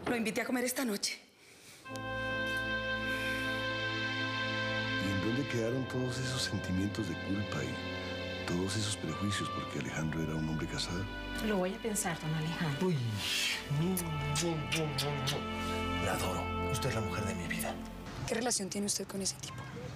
Lo invité a comer esta noche. ¿Y en dónde quedaron todos esos sentimientos de culpa y todos esos prejuicios porque Alejandro era un hombre casado? Lo voy a pensar, don Alejandro. Uy. La adoro. Usted es la mujer de mi vida. ¿Qué relación tiene usted con ese tipo?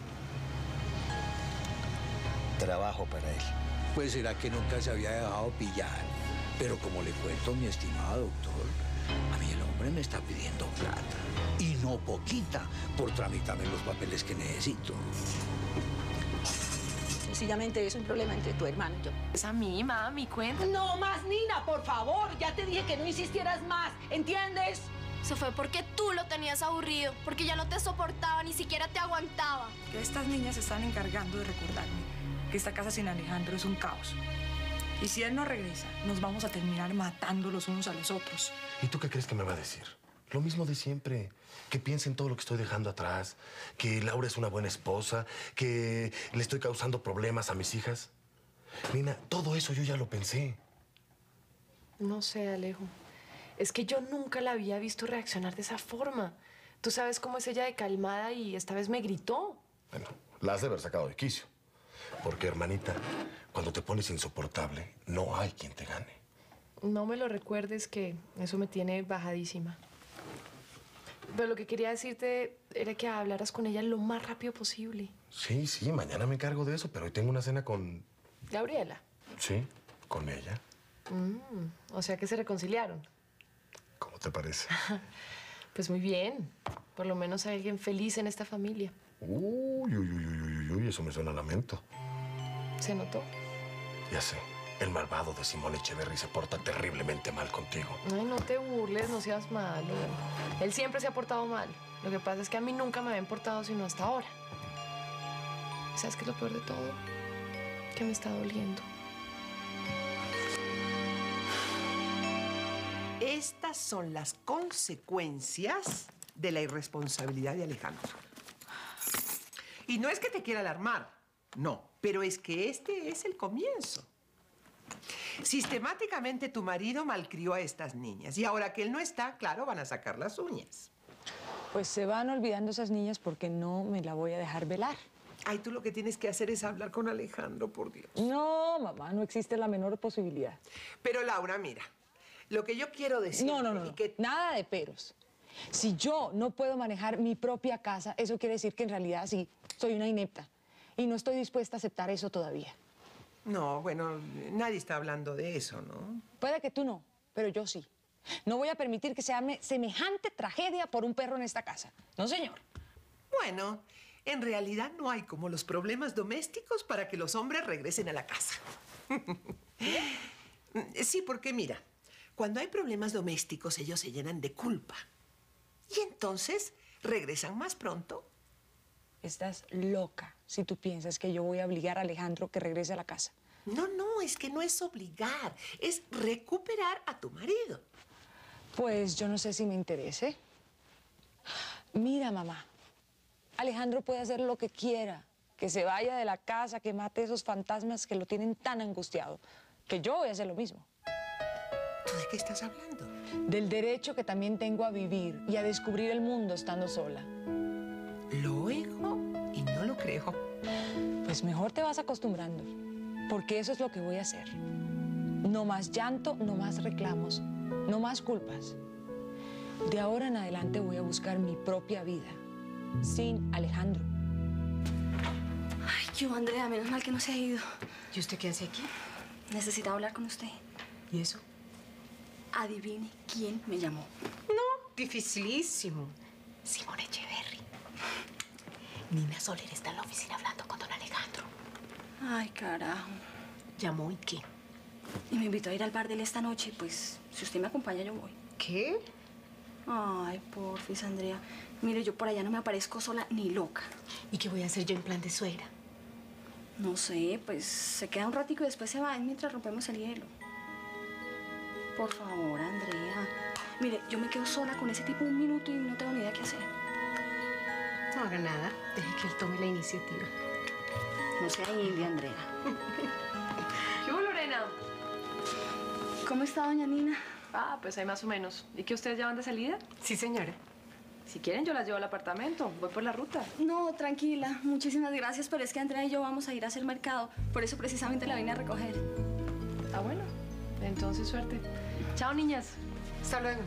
Trabajo para él. Pues será que nunca se había dejado pillar. Pero como le cuento, mi estimado doctor, a mí el hombre me está pidiendo plata. Y no poquita por tramitarme los papeles que necesito. Sencillamente es un problema entre tu hermano y yo. Es a mí, mami, cuenta. No más, Nina, por favor. Ya te dije que no insistieras más, ¿entiendes? Se fue porque tú lo tenías aburrido, porque ya no te soportaba, ni siquiera te aguantaba. Estas niñas se están encargando de recordarme que esta casa sin Alejandro es un caos. Y si él no regresa, nos vamos a terminar matando los unos a los otros. ¿Y tú qué crees que me va a decir? Lo mismo de siempre. Que piense en todo lo que estoy dejando atrás. Que Laura es una buena esposa. Que le estoy causando problemas a mis hijas. Nina, todo eso yo ya lo pensé. No sé, Alejo. Es que yo nunca la había visto reaccionar de esa forma. Tú sabes cómo es ella de calmada y esta vez me gritó. Bueno, la has de haber sacado de quicio. Porque, hermanita, cuando te pones insoportable, no hay quien te gane. No me lo recuerdes, que eso me tiene bajadísima. Pero lo que quería decirte era que hablaras con ella lo más rápido posible. Sí, mañana me encargo de eso, pero hoy tengo una cena con... Gabriela. Sí, con ella. O sea que se reconciliaron. ¿Cómo te parece? Pues muy bien. Por lo menos hay alguien feliz en esta familia. Uy, eso me suena a lamento. ¿Se notó? Ya sé. El malvado de Simón Echeverry se porta terriblemente mal contigo. Ay, no te burles, no seas malo. Él siempre se ha portado mal. Lo que pasa es que a mí nunca me habían portado sino hasta ahora. ¿Sabes qué es lo peor de todo? Que me está doliendo. Estas son las consecuencias de la irresponsabilidad de Alejandro. Y no es que te quiera alarmar, no, pero es que este es el comienzo. Sistemáticamente tu marido malcrió a estas niñas y ahora que él no está, claro, van a sacar las uñas. Pues se van olvidando esas niñas porque no me la voy a dejar velar. Ay, tú lo que tienes que hacer es hablar con Alejandro, por Dios. No, mamá, no existe la menor posibilidad. Pero Laura, mira, lo que yo quiero decir... No, nada de peros. Si yo no puedo manejar mi propia casa, eso quiere decir que en realidad sí, soy una inepta. Y no estoy dispuesta a aceptar eso todavía. No, bueno, nadie está hablando de eso, ¿no? Puede que tú no, pero yo sí. No voy a permitir que se llame semejante tragedia por un perro en esta casa. No, señor. Bueno, en realidad no hay como los problemas domésticos para que los hombres regresen a la casa. Sí, porque mira, cuando hay problemas domésticos, ellos se llenan de culpa. Y entonces regresan más pronto. Estás loca si tú piensas que yo voy a obligar a Alejandro que regrese a la casa. No, es que no es obligar, es recuperar a tu marido. Pues yo no sé si me interese. Mira, mamá, Alejandro puede hacer lo que quiera, que se vaya de la casa, que mate esos fantasmas que lo tienen tan angustiado, que yo voy a hacer lo mismo. ¿Tú de qué estás hablando? Del derecho que también tengo a vivir y a descubrir el mundo estando sola. Lo oigo y no lo creo. Pues mejor te vas acostumbrando, porque eso es lo que voy a hacer. No más llanto, no más reclamos, no más culpas. De ahora en adelante voy a buscar mi propia vida, sin Alejandro. Ay, yo, Andrea, menos mal que no se ha ido. ¿Y usted qué hace aquí? Necesitaba hablar con usted. ¿Y eso? Adivine quién me llamó. No, dificilísimo. Simón Echeverry. Nina Soler está en la oficina hablando con don Alejandro. Ay, carajo. ¿Llamó y qué? Y me invitó a ir al bar de él esta noche. Pues, si usted me acompaña, yo voy. ¿Qué? Ay, porfis, Andrea. Mire, yo por allá no me aparezco sola ni loca. ¿Y qué voy a hacer yo en plan de suegra? No sé, pues se queda un ratico y después se va mientras rompemos el hielo. Por favor, Andrea. Mire, yo me quedo sola con ese tipo un minuto y no tengo ni idea qué hacer. No haga nada. Deje que él tome la iniciativa. No sea india, Andrea. ¿Qué hubo, Lorena? ¿Cómo está, doña Nina? Ah, pues hay más o menos. ¿Y qué ustedes ya van de salida? Sí, señora. Si quieren, yo las llevo al apartamento. Voy por la ruta. No, tranquila. Muchísimas gracias, pero es que Andrea y yo vamos a ir a hacer mercado. Por eso precisamente la vine a recoger. Ah, bueno. Entonces, suerte. Chao, niñas. Hasta luego.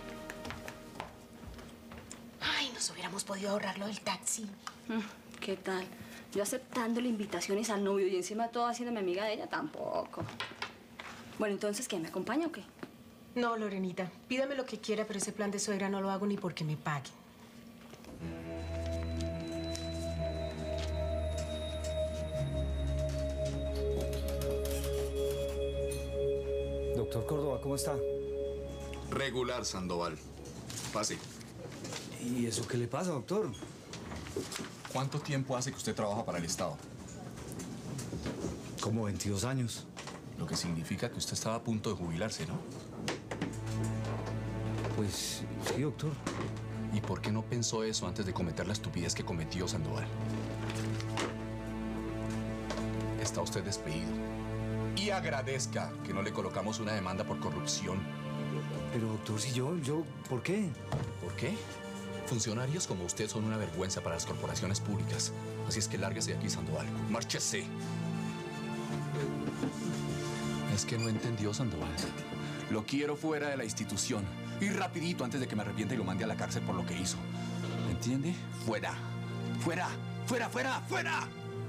Ay, nos hubiéramos podido ahorrar lo del taxi. ¿Qué tal? Yo aceptándole invitaciones al novio y encima todo haciéndome amiga de ella, tampoco. Bueno, entonces, ¿qué? ¿Me acompaña o qué? No, Lorenita. Pídame lo que quiera, pero ese plan de suegra no lo hago ni porque me paguen. Doctor Córdoba, ¿cómo está? Regular, Sandoval. Pase. ¿Y eso qué le pasa, doctor? ¿Cuánto tiempo hace que usted trabaja para el Estado? Como 22 años. Lo que significa que usted estaba a punto de jubilarse, ¿no? Pues sí, doctor. ¿Y por qué no pensó eso antes de cometer la estupidez que cometió Sandoval? Está usted despedido. Y agradezca que no le colocamos una demanda por corrupción. Pero, doctor, si yo, ¿por qué? ¿Por qué? Funcionarios como usted son una vergüenza para las corporaciones públicas. Así es que lárguese de aquí, Sandoval. ¡Márchese! Es que no entendió, Sandoval. Lo quiero fuera de la institución. Y rapidito antes de que me arrepienta y lo mande a la cárcel por lo que hizo. ¿Me entiende? ¡Fuera! ¡Fuera! ¡Fuera, fuera, fuera!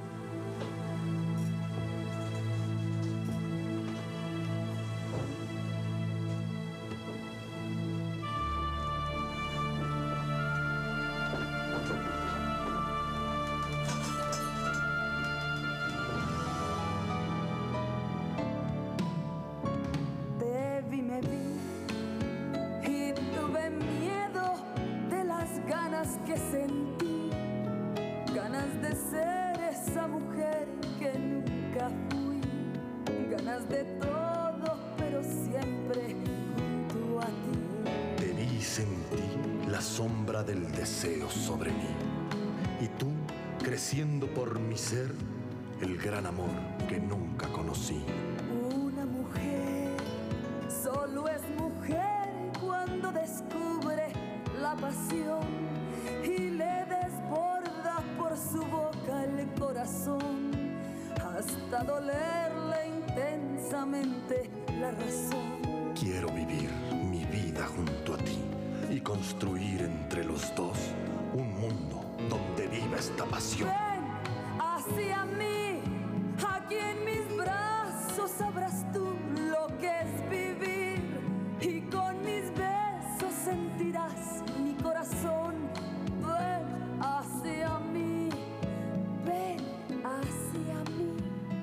Que sentí ganas de ser esa mujer que nunca fui, ganas de todo, pero siempre junto a ti. Te vi y sentí la sombra del deseo sobre mí, y tú creciendo por mi ser el gran amor que nunca conocí. Una mujer solo es mujer cuando descubre la pasión y le desborda por su boca el corazón hasta dolerle intensamente la razón. Quiero vivir mi vida junto a ti y construir entre los dos un mundo donde viva esta pasión. Ven hacia mí, aquí en mis brazos sabrás tú lo que es vivir y con mis besos sentirás mi corazón. Ven hacia mí, ven hacia mí.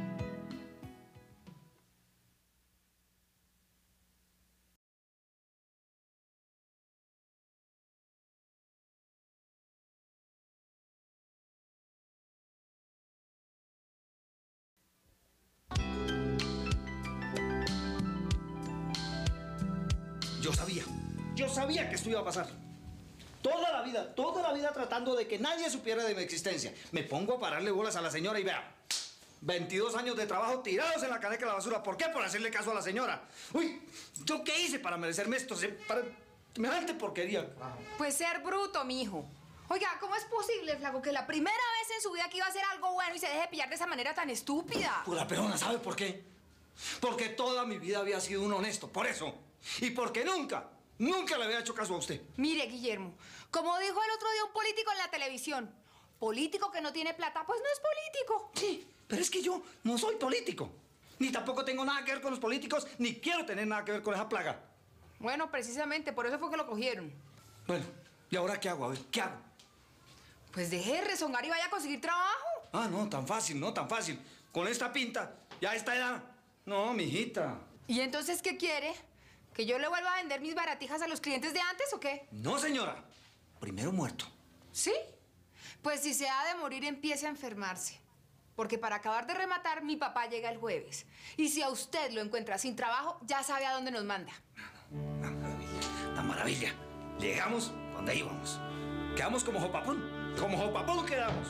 Yo sabía que esto iba a pasar. Toda la vida tratando de que nadie supiera de mi existencia. Me pongo a pararle bolas a la señora y vea, 22 años de trabajo tirados en la caneca de la basura. ¿Por qué? Por hacerle caso a la señora. Uy, ¿yo qué hice para merecerme esto? Para semejante porquería. Pues ser bruto, mijo. Oiga, ¿cómo es posible, flaco, que la primera vez en su vida que iba a hacer algo bueno y se deje pillar de esa manera tan estúpida? Pues la perona, ¿sabe por qué? Porque toda mi vida había sido un honesto, por eso. Y porque nunca le había hecho caso a usted. Mire, Guillermo, como dijo el otro día un político en la televisión, político que no tiene plata, pues no es político. Sí, pero es que yo no soy político. Ni tampoco tengo nada que ver con los políticos, ni quiero tener nada que ver con esa plaga. Bueno, precisamente, por eso fue que lo cogieron. Bueno, ¿y ahora qué hago? A ver, ¿qué hago? Pues deje de rezongar y vaya a conseguir trabajo. Ah, no, tan fácil, no tan fácil. Con esta pinta, ya a esta edad. No, mijita. ¿Y entonces qué quiere? ¿Que yo le vuelva a vender mis baratijas a los clientes de antes o qué? No, señora. Primero muerto. ¿Sí? Pues si se ha de morir, empiece a enfermarse. Porque para acabar de rematar, mi papá llega el jueves. Y si a usted lo encuentra sin trabajo, ya sabe a dónde nos manda. La maravilla. Llegamos donde íbamos. Quedamos como Jopapón. Como Jopapón quedamos.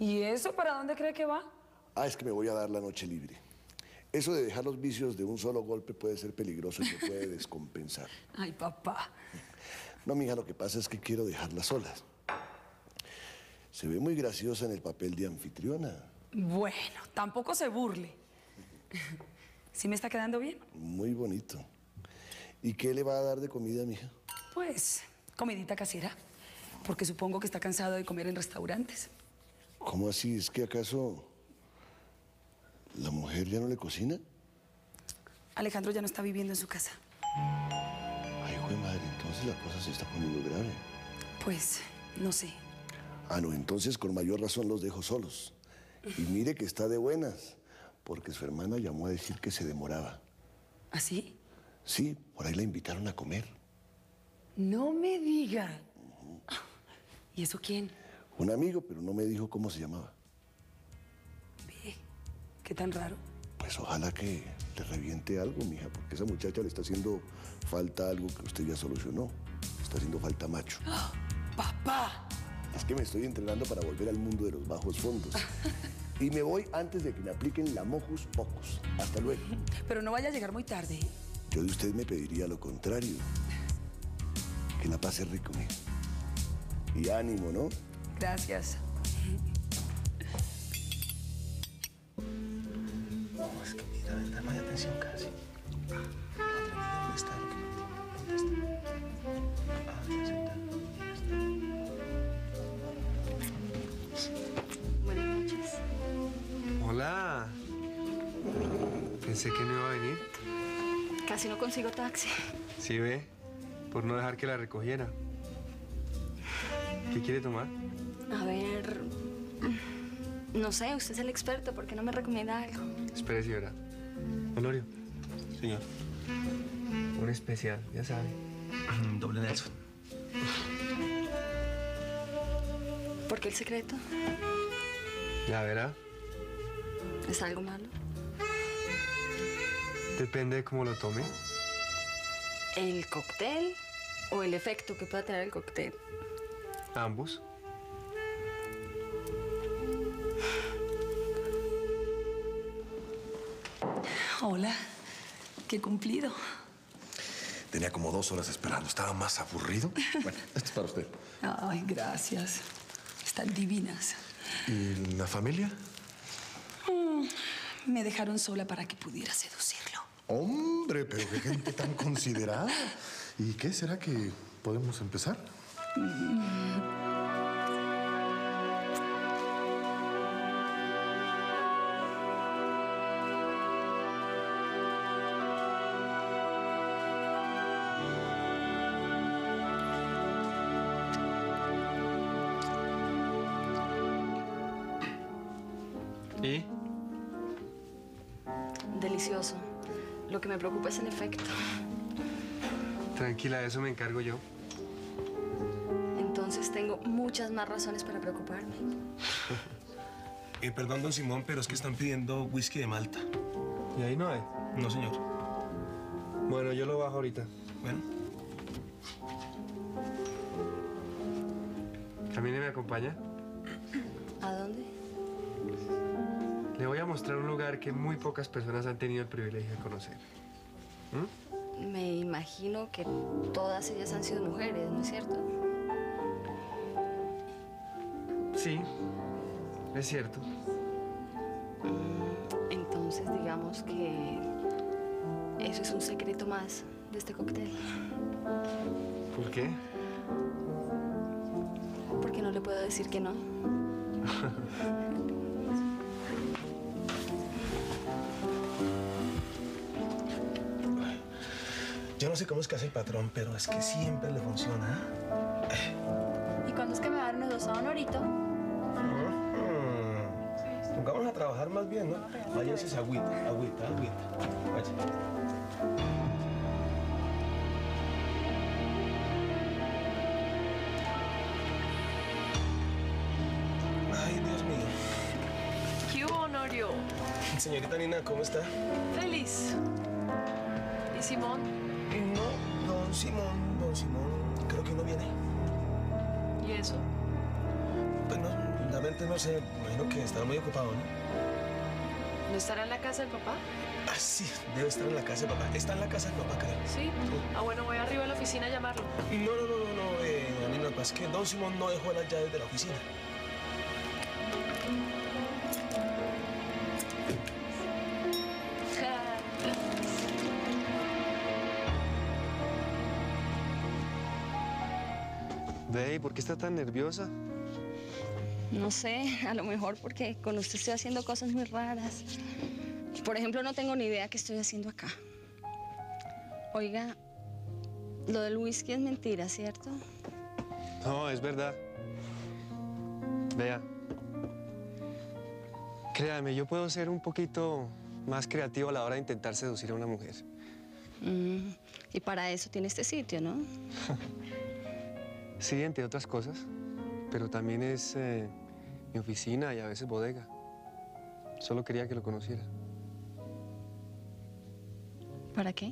¿Y eso para dónde cree que va? Ah, es que me voy a dar la noche libre. Eso de dejar los vicios de un solo golpe puede ser peligroso y me puede descompensar. Ay, papá. No, mija, lo que pasa es que quiero dejarlas solas. Se ve muy graciosa en el papel de anfitriona. Bueno, tampoco se burle. ¿Sí me está quedando bien? Muy bonito. ¿Y qué le va a dar de comida, mija? Pues, comidita casera. Porque supongo que está cansado de comer en restaurantes. ¿Cómo así? ¿Es que acaso la mujer ya no le cocina? Alejandro ya no está viviendo en su casa. Ay, güey, madre, entonces la cosa se está poniendo grave. Pues, no sé. Ah, no, entonces con mayor razón los dejo solos. Y mire que está de buenas, porque su hermana llamó a decir que se demoraba. ¿Ah, sí? Sí, por ahí la invitaron a comer. No me diga. ¿Y eso quién? Un amigo, pero no me dijo cómo se llamaba. Ve, qué tan raro. Pues ojalá que le reviente algo, mija, porque a esa muchacha le está haciendo falta algo que usted ya solucionó. Le está haciendo falta macho. ¡Oh, papá! Es que me estoy entrenando para volver al mundo de los bajos fondos. Y me voy antes de que me apliquen la mocus pocus. Hasta luego. Pero no vaya a llegar muy tarde. Yo de usted me pediría lo contrario. Que la pase rico, mija. Y ánimo, ¿no? Gracias. No, es que mira, verdad, no hay atención casi. ¿Dónde está? ¿Dónde está? Ah, ya se está. Buenas noches. Hola. Pensé que no iba a venir. Casi no consigo taxi. Sí, ve, por no dejar que la recogiera. ¿Qué quiere tomar? A ver... No sé, usted es el experto. ¿Por qué no me recomienda algo? Espérese, verá. Honorio. Señor. Un especial, ya sabe. Doble Nelson. ¿Por qué el secreto? Ya verá. ¿Es algo malo? Depende de cómo lo tome. ¿El cóctel o el efecto que pueda tener el cóctel? Ambos. Hola. Qué cumplido. Tenía como 2 horas esperando. Estaba más aburrido. Bueno, esto es para usted. Ay, gracias. Están divinas. ¿Y la familia? Me dejaron sola para que pudiera seducirlo. Hombre, pero qué gente tan considerada. ¿Y qué será que podemos empezar? ¿Y? Delicioso. Lo que me preocupa es el efecto. Tranquila, de eso me encargo yo. Entonces tengo muchas más razones para preocuparme. Perdón, don Simón, pero es que están pidiendo whisky de Malta. ¿Y ahí no hay? No, señor. Bueno, yo lo bajo ahorita. Bueno. ¿Camine me acompaña? ¿A dónde? Le voy a mostrar un lugar que muy pocas personas han tenido el privilegio de conocer. Me imagino que todas ellas han sido mujeres, ¿no es cierto? Sí, es cierto. Entonces digamos que eso es un secreto más de este cóctel. ¿Por qué? Porque no le puedo decir que no. Yo no sé cómo es que hace el patrón, pero es que siempre le funciona. ¿Y cuándo es que me va a dar unos dos a Honorito? Pongámonos a trabajar más bien, ¿no? Váyanse esa agüita. Vaya. Ay, Dios mío. ¿Qué hubo, Honorio? Señorita Nina, ¿cómo está? Feliz. ¿Y Simón? No, don Simón, creo que no viene. ¿Y eso? Pues no, realmente no sé. Me imagino que estará muy ocupado, ¿no? ¿No estará en la casa del papá? Ah, sí, debe estar en la casa de papá. Está en la casa del papá, creo. ¿Sí? Ah, bueno, voy arriba a la oficina a llamarlo. No, Janina, lo que pasa es que don Simón no dejó las llaves de la oficina. Ve, ¿por qué está tan nerviosa? No sé, a lo mejor porque con usted estoy haciendo cosas muy raras. Por ejemplo, no tengo ni idea qué estoy haciendo acá. Oiga, lo del whisky es mentira, ¿cierto? No, es verdad. Vea. Créame, yo puedo ser un poquito más creativo a la hora de intentar seducir a una mujer. Y para eso tiene este sitio, ¿no? Sí, entre otras cosas. Pero también es mi oficina y a veces bodega. Solo quería que lo conociera. ¿Para qué?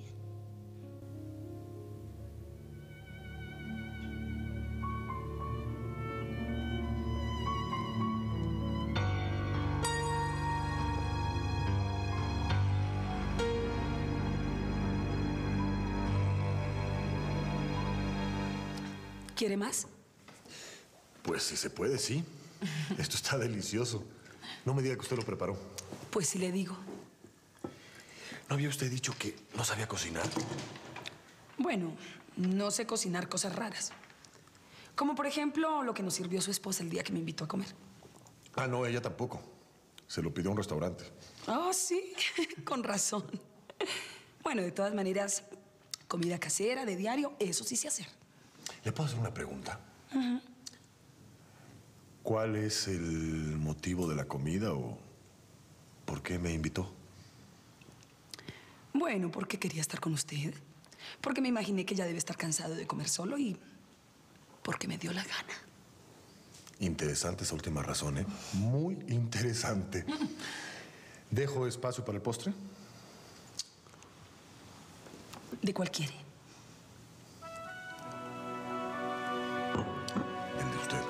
¿Quiere más? Pues si se puede, sí. Esto está delicioso. No me diga que usted lo preparó. Pues sí le digo. ¿No había usted dicho que no sabía cocinar? Bueno, no sé cocinar cosas raras. Como por ejemplo lo que nos sirvió su esposa el día que me invitó a comer. Ah, no, ella tampoco. Se lo pidió a un restaurante. Oh, sí, con razón. Bueno, de todas maneras, comida casera, de diario, eso sí sé hacer. ¿Le puedo hacer una pregunta? ¿Cuál es el motivo de la comida o por qué me invitó? Bueno, porque quería estar con usted. Porque me imaginé que ya debe estar cansado de comer solo y porque me dio la gana. Interesante esa última razón, ¿eh? Muy interesante. ¿Dejo espacio para el postre? ¿De cuál quiere? El de usted.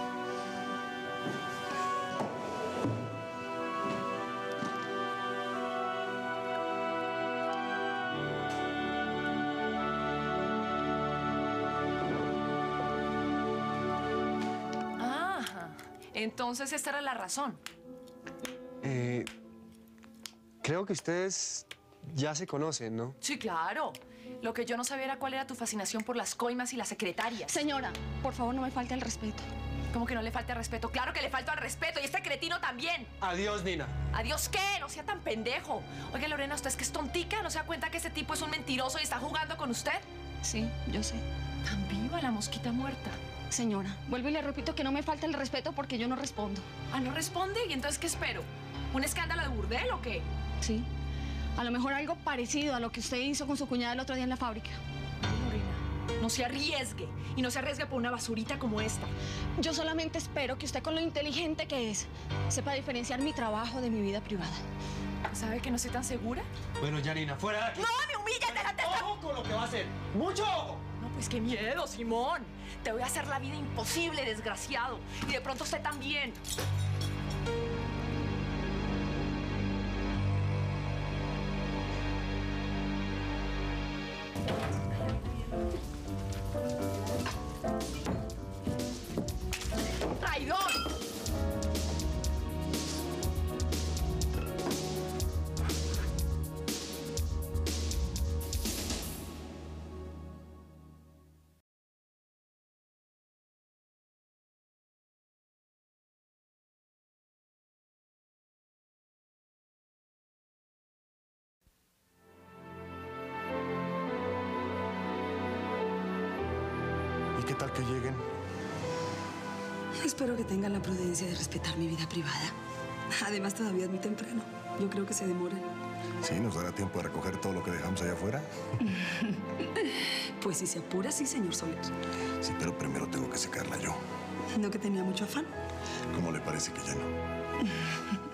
Entonces esta era la razón. Creo que ustedes ya se conocen, ¿no? Sí, claro. Lo que yo no sabía era cuál era tu fascinación por las coimas y las secretarias. Señora, por favor, no me falte el respeto. ¿Cómo que no le falta el respeto? ¡Claro que le falta el respeto! ¡Y este cretino también! Adiós, Nina. ¿Adiós qué? No sea tan pendejo. Oiga, Lorena, ¿usted es que es tontica? ¿No se da cuenta que ese tipo es un mentiroso y está jugando con usted? Sí, yo sé. Tan viva la mosquita muerta. Señora, vuelvo y le repito que no me falta el respeto porque yo no respondo. Ah, ¿no responde? ¿Y entonces qué espero? ¿Un escándalo de burdel o qué? Sí. A lo mejor algo parecido a lo que usted hizo con su cuñada el otro día en la fábrica. Lorena, no se arriesgue. Y no se arriesgue por una basurita como esta. Yo solamente espero que usted, con lo inteligente que es, sepa diferenciar mi trabajo de mi vida privada. ¿Sabe que no estoy tan segura? Bueno, Janina, fuera de aquí. ¡No, me humillas! ¡Déjate! ¡Ojo con lo que va a hacer! ¡Mucho ojo! No, pues qué miedo, Simón. Te voy a hacer la vida imposible, desgraciado. Y de pronto usted también. ¡Traidor! ¿Y qué tal que lleguen? Espero que tengan la prudencia de respetar mi vida privada. Además, todavía es muy temprano. Yo creo que se demoran. Sí, ¿nos dará tiempo de recoger todo lo que dejamos allá afuera? Pues si se apura, sí, señor Soler. Sí, pero primero tengo que secarla yo. ¿No que tenía mucho afán? ¿Cómo le parece que ya no?